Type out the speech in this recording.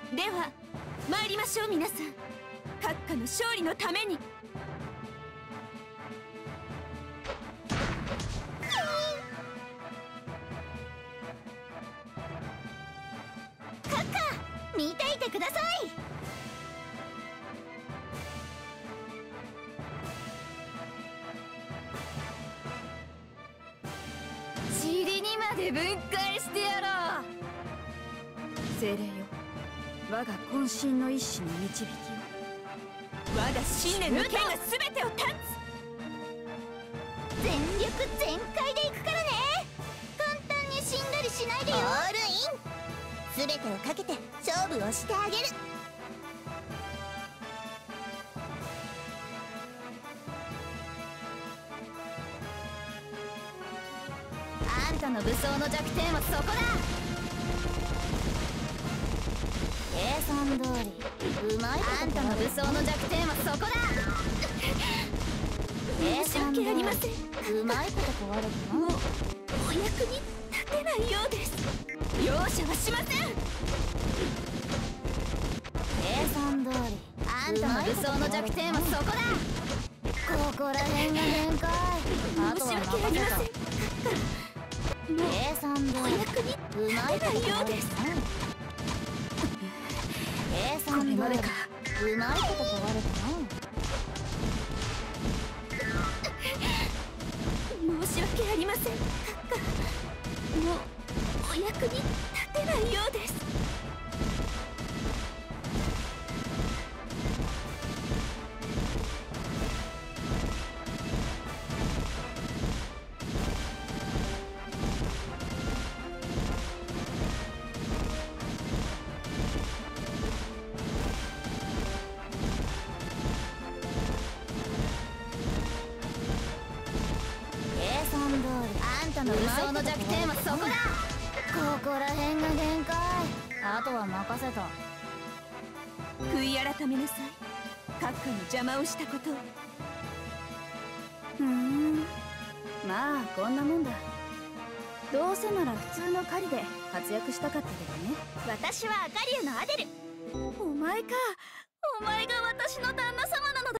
では参りましょう皆さん、閣下の勝利のために。 閣下、見ていてください。 塵にまで分解してやろう。精霊よ、我が渾身の意志に導きを。我が信念の剣が全てを断つ。 全力全開でいくからね。簡単に死んだりしないでよ。オールイン、全てをかけて勝負をしてあげる。あんたの武装の弱点はそこだ。計算通りうまい。あんたの武装の弱点はそこだ。 申し訳ありません。 うまいこと壊れてな。 もうお役に立てないようです。容赦はしません。 計算通りあんたの武装の弱点はそこだ。ここら辺が限界。あとは任せた。計算通りお役にうまいこと壊れてな。計算通りうまいこと壊れてな。 申し訳ありません、閣下。もうお役に立てないようです。 あんたの武装の弱点はそこだ。ここら辺が限界。あとは任せた。 悔い改めなさい、閣下の邪魔をしたことを。まあこんなもんだ。どうせなら普通の狩りで活躍したかったけどね。 私はアカリウのアデル。 お前か。お前が私の旦那様なのだ。